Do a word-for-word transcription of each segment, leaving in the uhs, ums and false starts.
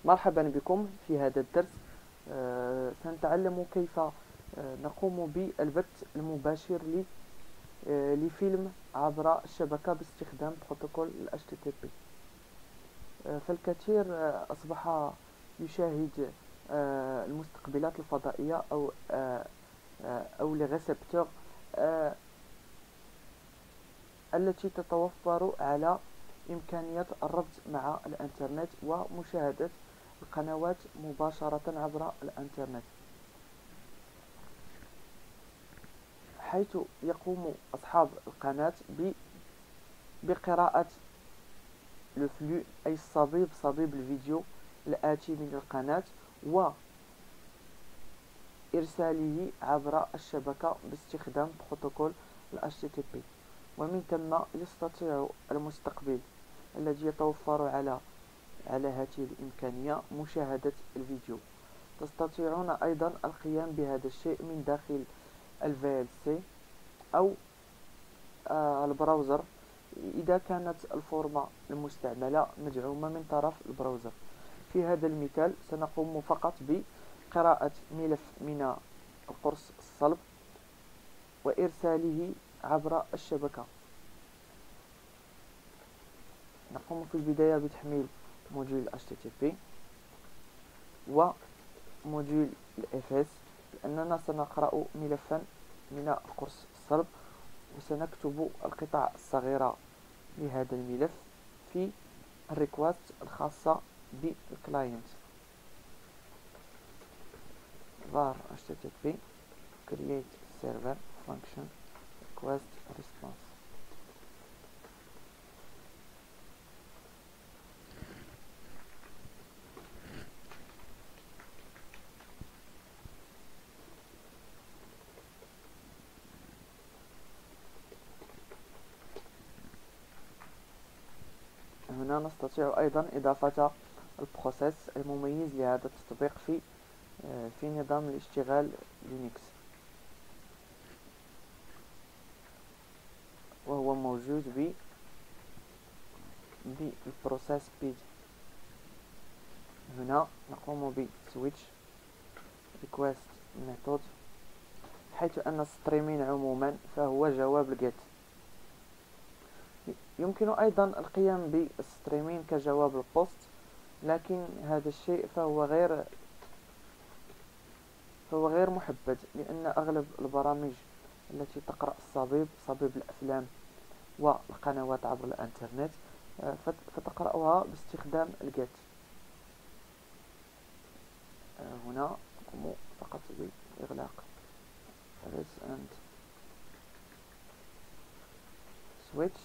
مرحبا بكم في هذا الدرس. آه، سنتعلم كيف آه، نقوم بالبث المباشر ل- آه، لفيلم عبر الشبكة باستخدام بروتوكول ال إتش تي تي بي. آه، فالكثير آه، أصبح يشاهد آه، المستقبلات الفضائية أو آه، آه، أو les récepteurs آه، التي تتوفر على إمكانية الربط مع الإنترنت ومشاهدة القنوات مباشرة عبر الإنترنت، حيث يقوم أصحاب القناة بقراءة الفلو أي الصبيب صبيب الفيديو الآتي من القناة وإرساله عبر الشبكة باستخدام بروتوكول ال إتش تي تي بي. ومن ثم يستطيع المستقبل الذي يتوفر على على هذه الإمكانية مشاهدة الفيديو. تستطيعون أيضا القيام بهذا الشيء من داخل ال في إل سي أو آه البراوزر إذا كانت الفورمة المستعملة مدعومة من طرف البراوزر. في هذا المثال سنقوم فقط بقراءة ملف من القرص الصلب وإرساله عبر الشبكة. نقوم في البداية بتحميل موديول إتش تي تي بي وموديول ال إف إس، لأننا سنقرأ ملفا من القرص الصلب، وسنكتب القطع الصغيرة لهذا الملف في الريكواست الخاصة بالكلاينت var http create server function request response. هنا نستطيع أيضا إضافة البروسيس المميز لهذا التطبيق في في نظام الاشتغال لينكس، وهو موجود ب بالبروسيس بيد. هنا نقوم ب switch request method، حيث أن الستريمين عموما فهو جواب الجيت. يمكن أيضا القيام بالستريمين كجواب البوست، لكن هذا الشيء فهو غير فهو غير محبذ، لأن أغلب البرامج التي تقرأ الصبيب صبيب الأفلام والقنوات عبر الإنترنت فتقرأها باستخدام الجيت. هنا نقوم فقط بإغلاق this and switch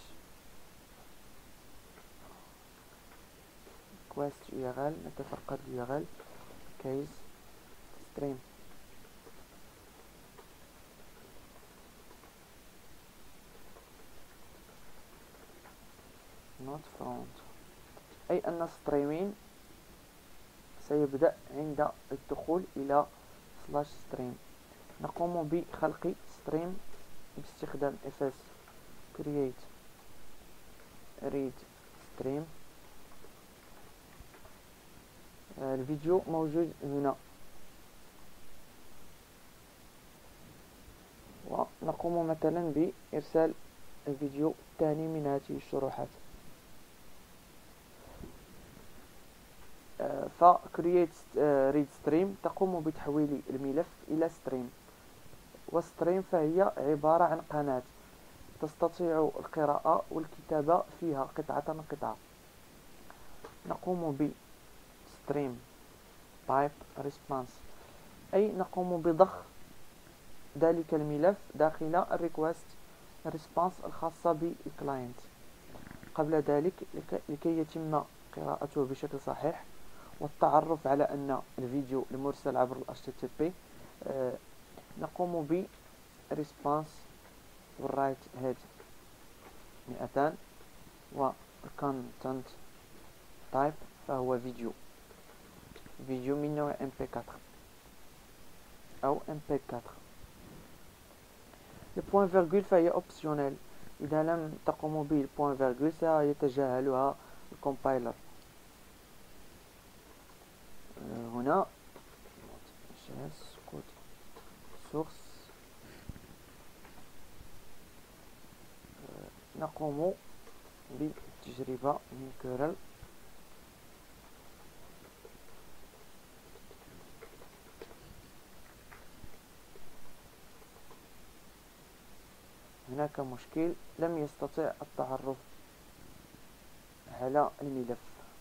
request يو ار ال. نتفقد يو ار ال case stream not found، أي أن الستريمين سيبدأ عند الدخول إلى slash stream. نقوم بخلق stream باستخدام fs create read stream. الفيديو موجود هنا، ونقوم مثلا بإرسال الفيديو الثاني من هذه الشروحات. ف create read stream تقوم بتحويل الملف إلى stream، والستريم فهي عبارة عن قناة تستطيع القراءة والكتابة فيها قطعة قطعة. نقوم ب stream type response، أي نقوم بضخ ذلك الملف داخل الريكوست response الخاصة بالكلاينت. قبل ذلك لكي يتم قراءته بشكل صحيح والتعرف على أن الفيديو المرسل عبر ال إتش تي تي بي، آه نقوم ب response والرايت هيد مئتان، والcontent type فهو فيديو فيديو من نوع إم بي فور أو إم بي فور. البوان فيرغول فهي اوبسيونيل، إذا لم تقوموا به البوان فيرغول سيتجاهلها الكومبايلر. هنا كود سورس نقوم بتجربة من كيرل. هناك مشكل، لم يستطع التعرف على الملف.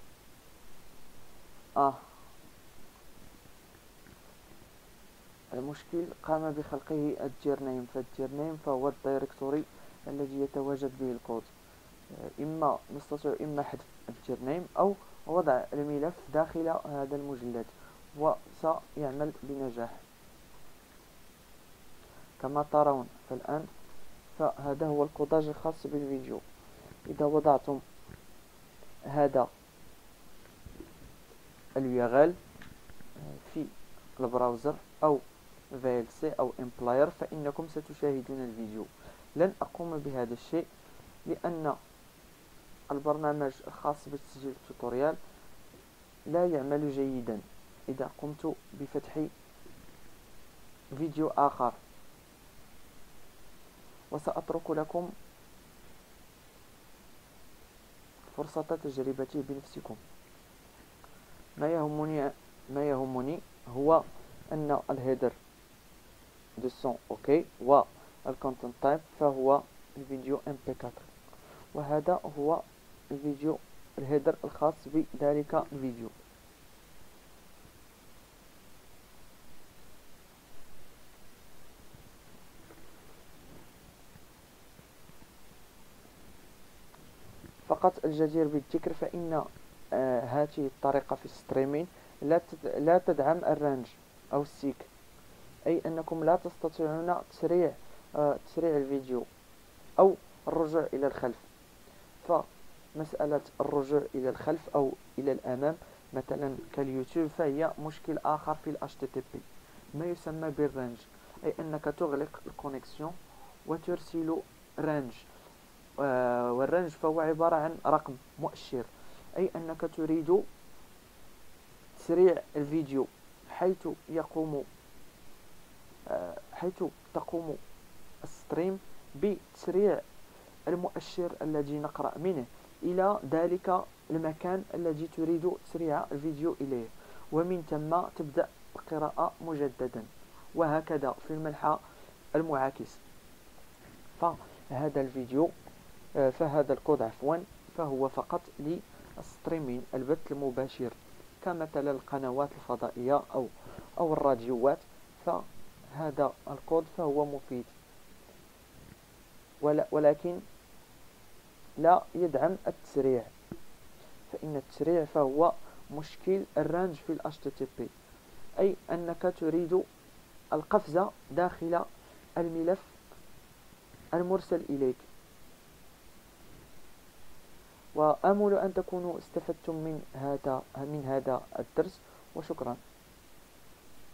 آه المشكل قام بخلقه الجيرنيم، فالجيرنيم فهو الدايركتوري الذي يتواجد به الكود. إما نستطيع إما حذف الجيرنيم أو وضع الملف داخل هذا المجلد، وسيعمل بنجاح كما ترون. فالآن فهذا هو الكوداج الخاص بالفيديو. إذا وضعتم هذا اليو ار ال في البراوزر أو في ال سي أو امبلاير فإنكم ستشاهدون الفيديو. لن أقوم بهذا الشيء لأن البرنامج الخاص بتسجيل التوتوريال لا يعمل جيدا إذا قمت بفتح فيديو آخر، وسأترك لكم فرصة تجربته بنفسكم. ما يهمني ما يهمني هو أن الهيدر دو سون اوكي، والكونتنت تايب فهو الفيديو ام بي أربعة، وهذا هو الفيديو الهيدر الخاص بذلك الفيديو. فقط الجدير بالذكر فإن آه هذه الطريقة في الستريمين لا لا تدعم الرانج أو السيك، أي أنكم لا تستطيعون تسريع آه تسريع الفيديو أو الرجوع إلى الخلف. فمسألة الرجوع إلى الخلف أو إلى الأمام مثلا كاليوتيوب فهي مشكل آخر في ال إتش تي تي بي، ما يسمى بالرانج، أي أنك تغلق الكونيكسيون وترسل رانج. آه والرانج فهو عبارة عن رقم مؤشر، أي أنك تريد تسريع الفيديو حيث يقوم آه حيث تقوم الستريم بتسريع المؤشر الذي نقرأ منه إلى ذلك المكان الذي تريد تسريع الفيديو إليه، ومن ثم تبدأ القراءة مجددا، وهكذا في المنحى المعاكس. فهذا الفيديو فهذا الكود عفوا فهو فقط للستريمين، البث المباشر كمثل القنوات الفضائية أو أو الراديوات. فهذا الكود فهو مفيد، ولكن لا يدعم التسريع، فإن التسريع فهو مشكل الرانج في ال إتش تي تي بي، أي أنك تريد القفز داخل الملف المرسل إليك. وآمل أن تكونوا استفدتم من هذا من هذا الدرس، وشكرا.